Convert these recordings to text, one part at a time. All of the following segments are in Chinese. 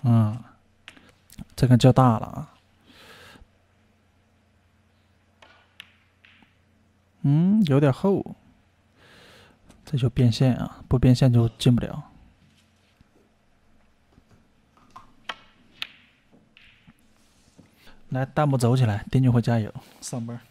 嗯，这个较大了啊。有点厚，这就变线啊，不变线就进不了。来，弹幕走起来，丁俊晖加油，上班。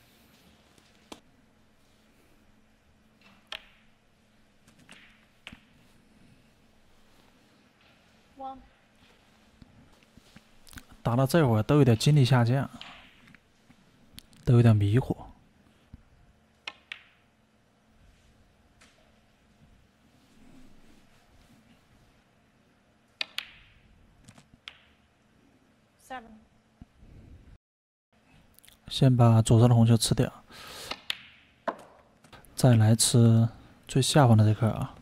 打到这会儿都有点精力下降，都有点迷惑。先把左上的红球吃掉，再来吃最下方的这颗啊。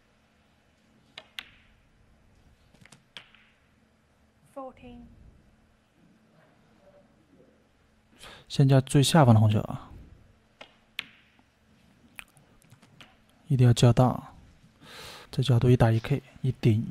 先加最下方的红球啊，一定要较大。这角度1打1K，一顶。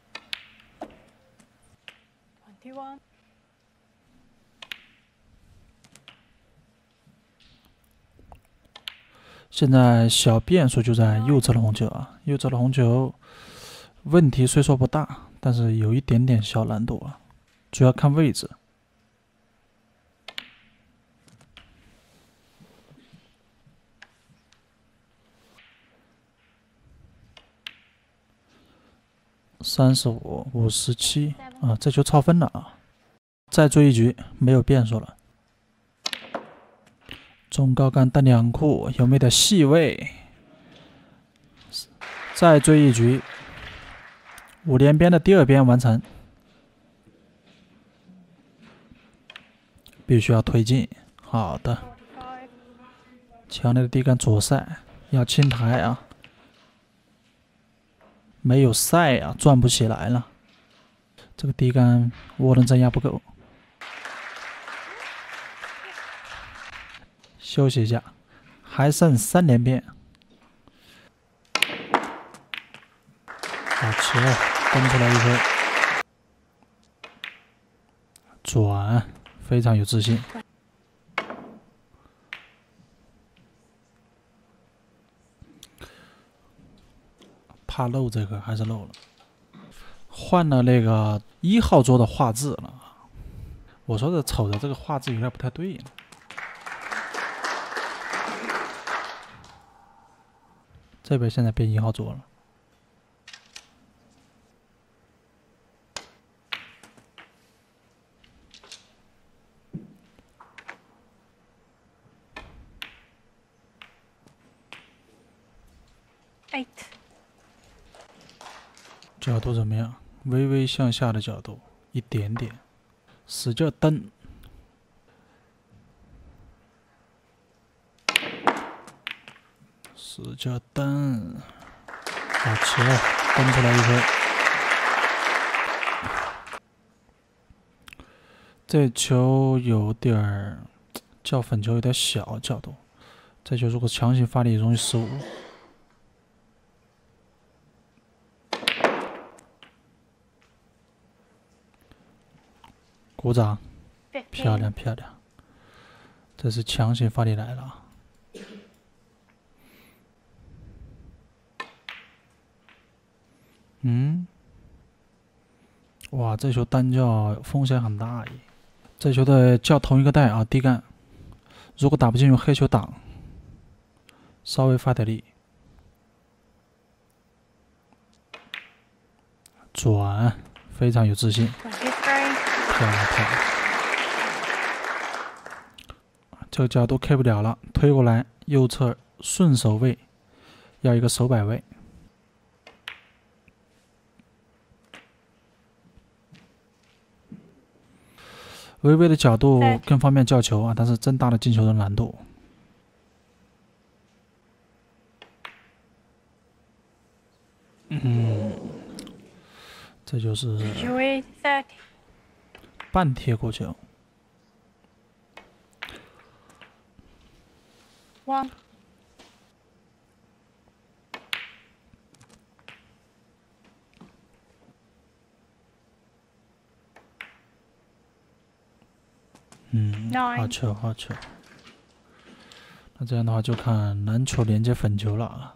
现在小变数就在右侧的红球啊，右侧的红球问题虽说不大，但是有一点点小难度啊，主要看位置。35、57啊，这球超分了啊！再追一局，没有变数了。中高杆带两库，有没有点细位？再追一局，5连鞭的第2鞭完成，必须要推进。好的，强烈的低杆左塞，要清台啊！没有塞啊，转不起来了。这个低杆涡轮增压不够，休息一下，还剩3连鞭。好球，蹬出来一颗，转，非常有自信。怕漏这个还是漏了，换了那个1号桌的画质了。我说这瞅着这个画质有点不太对了。这边现在变1号桌了。角度怎么样？微微向下的角度，一点点，使劲蹬，使劲蹬，好球，蹬出来一颗。这球有点较粉球有点小角度，这球如果强行发力容易失误。鼓掌，漂亮漂亮，这是强行发力来了。哇，这球单叫风险很大耶。这球的叫同一个带啊，低杆，如果打不进用黑球挡，稍微发点力，转，非常有自信，漂亮漂亮。这个角度 K 不了了，推过来，右侧顺手位，要一个手摆位。微微的角度更方便叫球啊，但是增大了进球的难度。这就是半贴过球。 好球，好球。那这样的话就看篮球连接粉球了啊。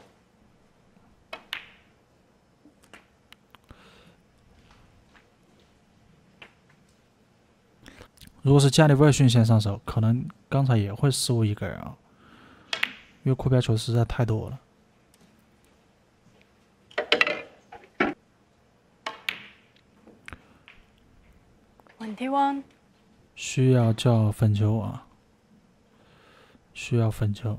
如果是加里威尔逊先上手，可能刚才也会失误一个人啊，因为库标球实在太多了。 21 需要叫粉球啊，需要粉球。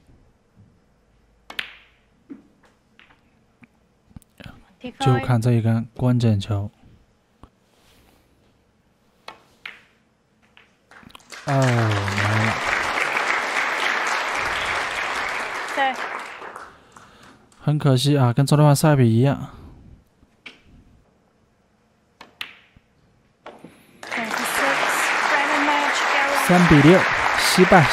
就看这一杆关键球。哦，没了。 对。 很可惜啊，跟昨天晚上赛比一样。3-6，惜败。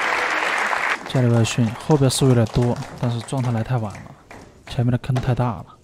加里威尔逊后边失误有点多，但是状态来太晚了，前面的坑太大了。